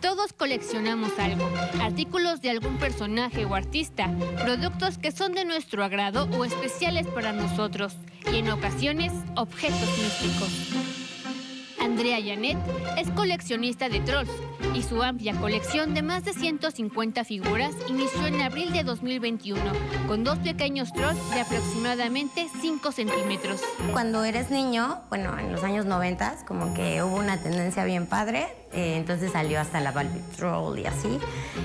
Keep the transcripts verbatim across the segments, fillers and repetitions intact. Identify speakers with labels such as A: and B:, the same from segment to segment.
A: Todos coleccionamos algo, artículos de algún personaje o artista, productos que son de nuestro agrado o especiales para nosotros, y en ocasiones, objetos místicos. Andrea Janet es coleccionista de trolls y su amplia colección de más de ciento cincuenta figuras inició en abril de dos mil veintiuno con dos pequeños trolls de aproximadamente cinco centímetros.
B: Cuando eres niño, bueno, en los años noventa, como que hubo una tendencia bien padre, eh, entonces salió hasta la Barbie Troll y así.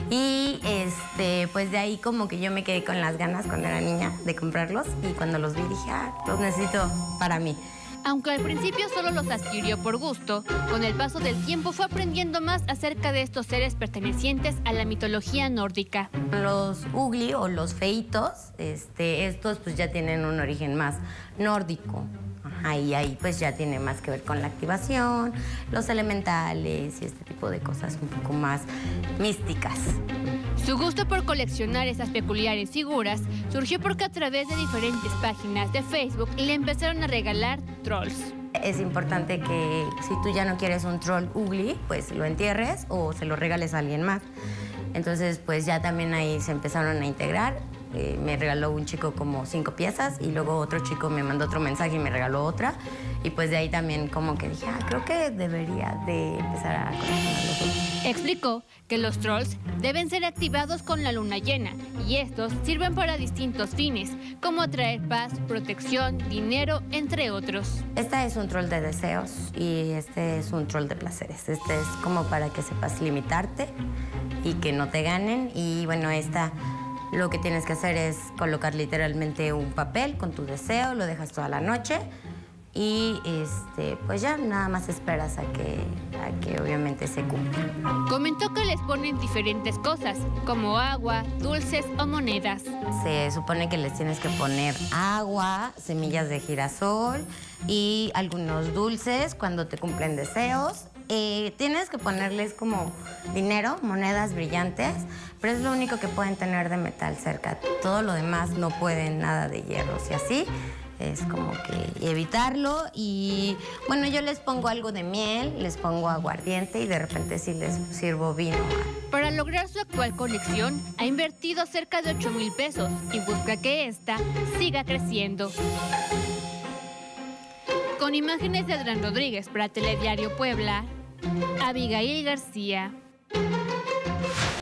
B: Y este, pues de ahí como que yo me quedé con las ganas cuando era niña de comprarlos y cuando los vi dije, ah, los necesito para mí.
A: Aunque al principio solo los adquirió por gusto, con el paso del tiempo fue aprendiendo más acerca de estos seres pertenecientes a la mitología nórdica.
B: Los ugly o los feitos, este, estos pues ya tienen un origen más nórdico. Ajá, y ahí pues ya tiene más que ver con la activación, los elementales y este tipo de cosas un poco más místicas.
A: Su gusto por coleccionar esas peculiares figuras surgió porque a través de diferentes páginas de Facebook le empezaron a regalar trolls.
B: Es importante que si tú ya no quieres un troll ugly, pues lo entierres o se lo regales a alguien más. Entonces pues ya también ahí se empezaron a integrar. Eh, me regaló un chico como cinco piezas y luego otro chico me mandó otro mensaje y me regaló otra. Y pues de ahí también como que dije, ah, creo que debería de empezar a coleccionar los otros.
A: Explicó que los trolls deben ser activados con la luna llena y estos sirven para distintos fines, como atraer paz, protección, dinero, entre otros.
B: Este es un troll de deseos y este es un troll de placeres. Este es como para que sepas limitarte y que no te ganen. Y bueno, esta lo que tienes que hacer es colocar literalmente un papel con tu deseo, lo dejas toda la noche y este, pues ya nada más esperas a que, a que obviamente se cumpla.
A: Comentó que les ponen diferentes cosas, como agua, dulces o monedas.
B: Se supone que les tienes que poner agua, semillas de girasol y algunos dulces cuando te cumplen deseos. Eh, tienes que ponerles como dinero, monedas brillantes, pero es lo único que pueden tener de metal cerca. Todo lo demás no pueden, nada de hierros y así. Es como que evitarlo y bueno, yo les pongo algo de miel, les pongo aguardiente y de repente sí les sirvo vino.
A: Para lograr su actual colección, ha invertido cerca de ocho mil pesos y busca que esta siga creciendo. Con imágenes de Adrián Rodríguez para Telediario Puebla, Abigail García.